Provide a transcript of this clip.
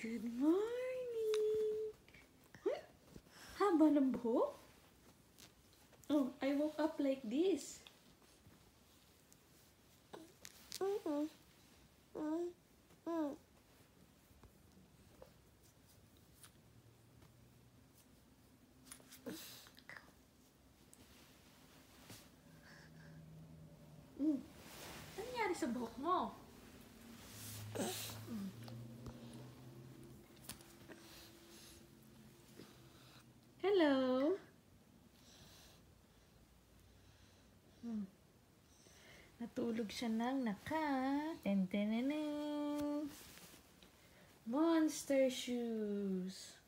Good morning! Uy, haba ng buhok? Oh, I woke up like this. Ano nangyari sa buhok mo? Hello? Natulog siya ng Monster shoes.